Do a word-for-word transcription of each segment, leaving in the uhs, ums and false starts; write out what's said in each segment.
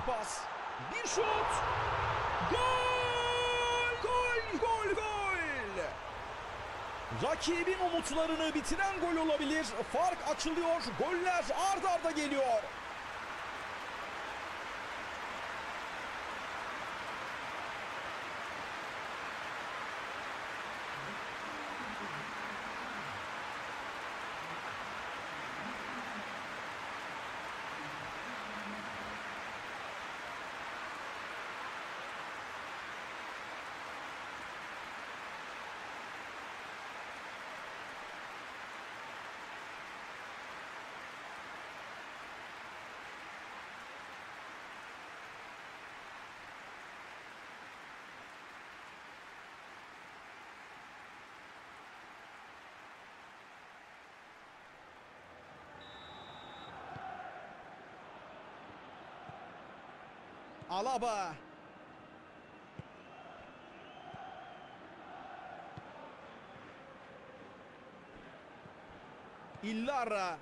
pas. Bir şut. Gol! Gol! Gol! Gol! Rakibin umutlarını bitiren gol olabilir. Fark açılıyor. Goller ard arda geliyor. Alaba. Illara.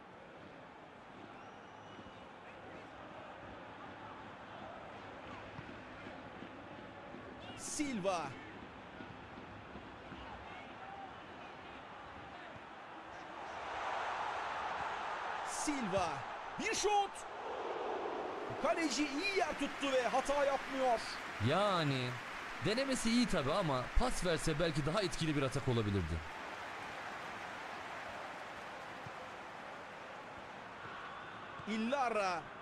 Silva. Silva. Bir şut. Kaleci iyi yer tuttu ve hata yapmıyor. Yani denemesi iyi tabi ama pas verse belki daha etkili bir atak olabilirdi. Illara.